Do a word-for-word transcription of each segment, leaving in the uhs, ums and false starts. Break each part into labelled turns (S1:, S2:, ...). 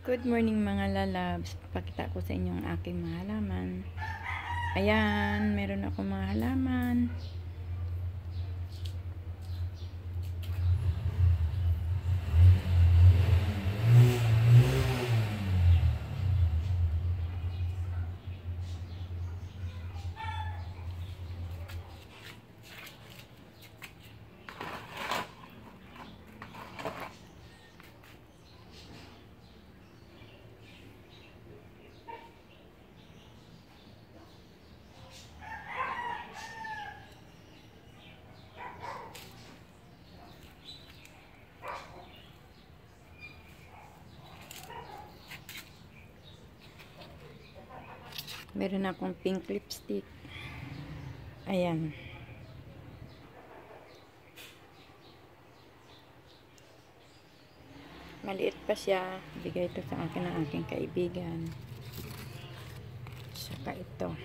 S1: Good morning mga lalabs. Pakita ko sa inyo ang aking mga halaman. Ayan, meron ako mga halaman. Meron akong pink lipstick. Ayan. Maliit pa siya. Bigay ito sa akin ng aking kaibigan. Saka ito.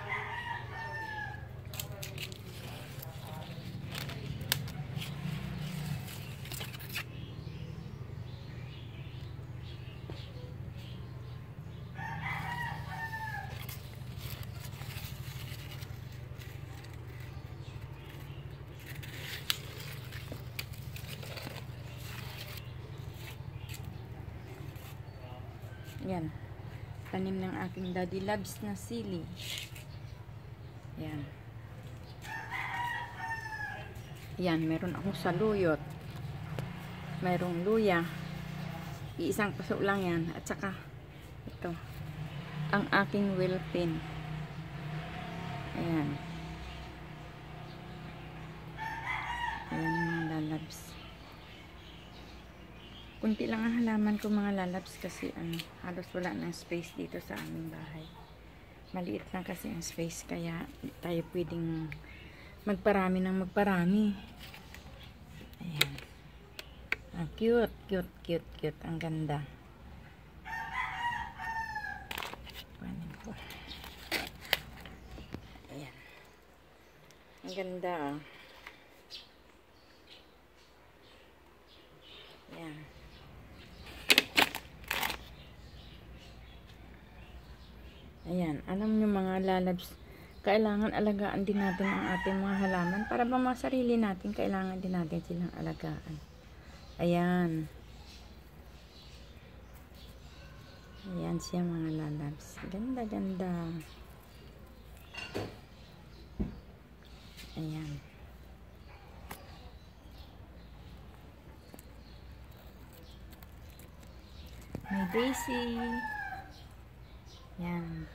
S1: Yan. Tanim ng aking daddy loves na sili. Yan. Yan. Meron akong saluyot. Mayroong luya. Iisang paso lang yan. At saka ito. Ang aking wheel pin. Ayan. Ayan mga lalabs. Kunti lang ang halaman ko mga lalabs kasi ano, halos wala ng space dito sa aming bahay. Maliit lang kasi ang space kaya tayo pwedeng magparami ng magparami. Ayan. Ang cute, cute, cute, cute. Ang ganda. Panin ko. Ayan. Ang ganda ah. Ayan. Ayan, alam nyo mga lalabs, kailangan alagaan din natin ang ating mga halaman para ba mga sarili natin, kailangan din natin silang alagaan. Ayan. Ayan siya mga lalabs. Ganda, ganda. Ayan. May daisy. Ayan.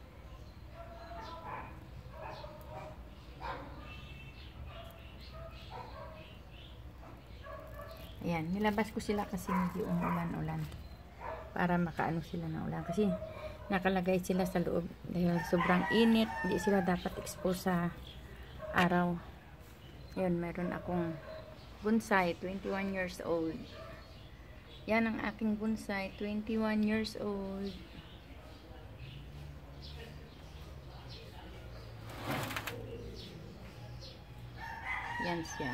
S1: Ayan, nilabas ko sila kasi hindi umulan-ulan para makaano sila ng ulan kasi nakalagay sila sa loob dahil sobrang init, hindi sila dapat expose sa araw. Ayan, meron akong bonsai, twenty-one years old. Yan ang aking bonsai, twenty-one years old. Yan siya.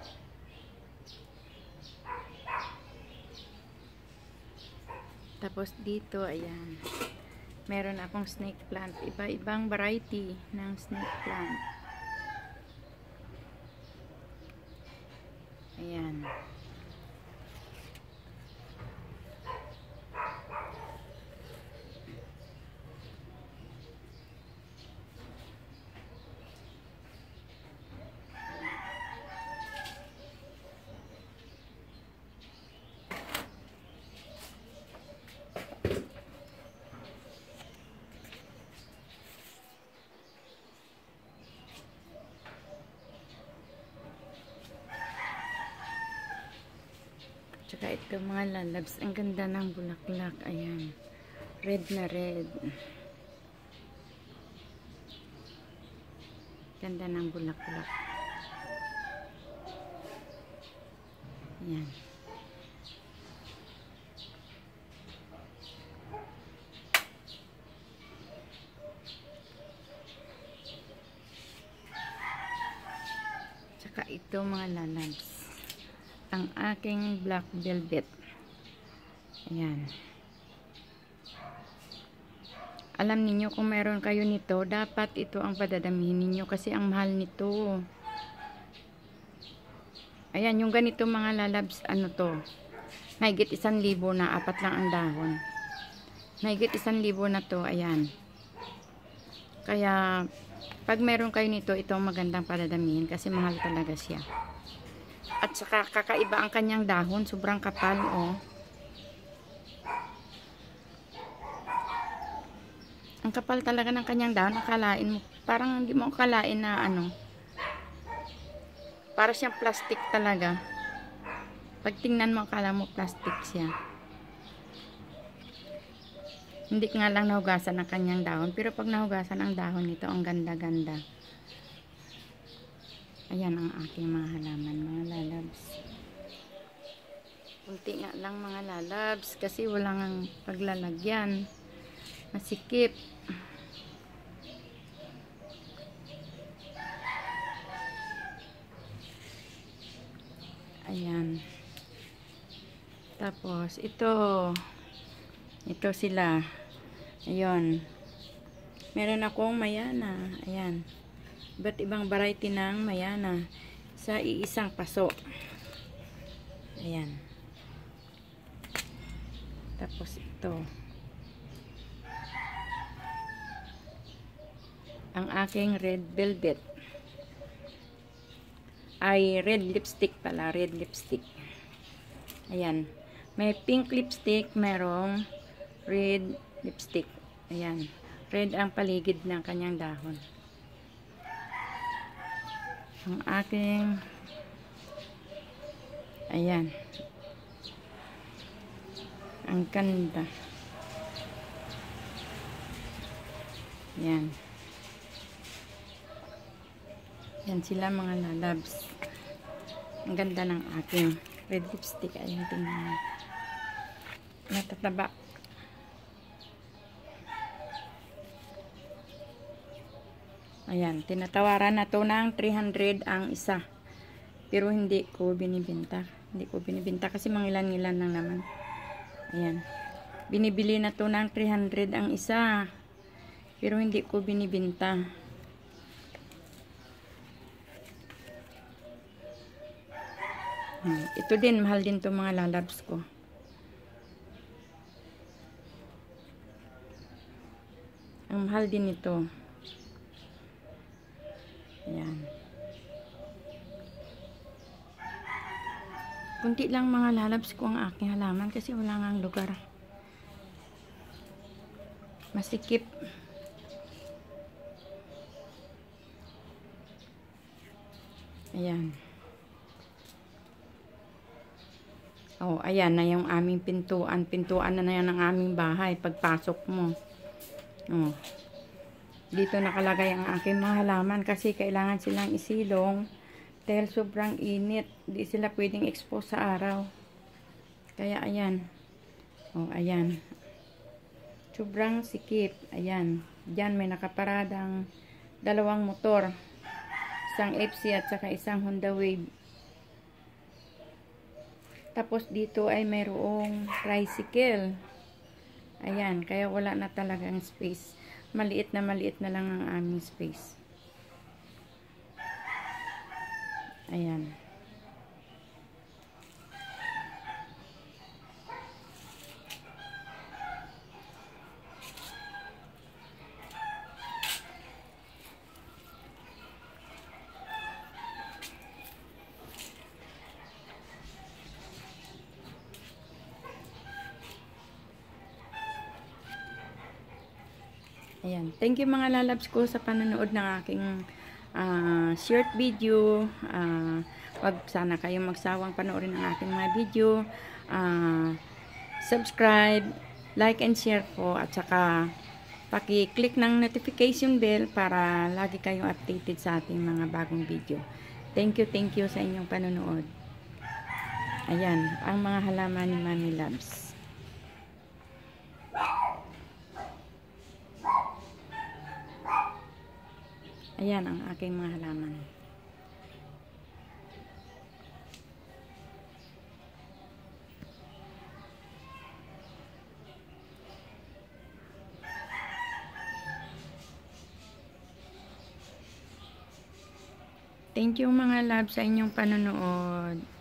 S1: Tapos dito, ayan. Meron akong snake plant. Iba-ibang variety ng snake plant. Ayan. Tsaka ito mga lalabs, ang ganda ng bulaklak. Ayan. Red na red. Ganda ng bulaklak. Ayan. Tsaka ito mga lalabs, ang aking black velvet. Ayan. Alam ninyo kung meron kayo nito, dapat ito ang padadamihin ninyo kasi ang mahal nito. Ayan, yung ganito mga lalabs, ano to, mahigit isang libo na, apat lang ang dahon. Mahigit isang libo na to, ayan. Kaya, pag meron kayo nito, ito ang magandang padadamihin kasi mahal talaga siya. At saka, kakaiba ang kanyang dahon, sobrang kapal, oh. Ang kapal talaga ng kanyang dahon, akalain mo, parang hindi mo akalain na ano, para siyang plastic talaga. Pag tingnan mo, akala mo plastic siya. Hindi nga lang nahugasan ang kanyang dahon, pero pag nahugasan ang dahon nito, ang ganda-ganda. Ayan ang aking mga halaman, mga lalabs. Kunti nga lang mga lalabs, kasi walang paglalagyan. Masikip. Ayan. Tapos, ito. Ito sila. Ayun. Meron akong mayana. Ayan. Iba't ibang variety ng mayana. Sa iisang paso. Ayan. Tapos, ito. Ang aking red velvet. Ay, red lipstick pala. Red lipstick. Ayan. May pink lipstick. Merong red lipstick. Ayan. Red ang paligid ng kanyang dahon. Ang aking ayan. Ang ganda. Ayan. Yan sila mga lalabs. Ang ganda ng aking red lipstick. Ayan, tingnan. Natataba. Ayan, tinatawaran na to ng three hundred ang isa. Pero hindi ko binibenta. Hindi ko binibenta kasi mangilan-ngilan lang naman. Ayan. Binibili na to ng three hundred ang isa. Pero hindi ko binibenta. Hmm. Ito din, mahal din to mga lalabs ko. Ang mahal din ito. Ayan. Kunti lang mga lalabs ko ang aking halaman kasi wala nga ang lugar. Masikip. Ayan. Oh, ayan na yung aming pintuan. Pintuan na na yan ng aming bahay. Pagpasok mo. Oh. Dito nakalagay ang aking mga halaman kasi kailangan silang isilong dahil sobrang init. Di sila pwedeng expose sa araw. Kaya ayan. Oh, ayan. Sobrang sikip. Ayan. Diyan may nakaparadang dalawang motor. Isang F C at saka isang Honda Wave. Tapos dito ay mayroong tricycle. Ayan, kaya wala na talagang space. Maliit na maliit na lang ang aming space. Ayan. Ayan. Thank you mga lalabs ko sa panonood ng aking uh, short video. Uh, wag sana kayong magsawang panoorin ang aking mga video. Uh, subscribe, like and share po. At saka paki-click ng notification bell para lagi kayong updated sa ating mga bagong video. Thank you, thank you sa inyong panonood. Ayan, ang mga halaman ni Mami Loves. Ayan ang aking mga halaman. Thank you mga love sa inyong panonood.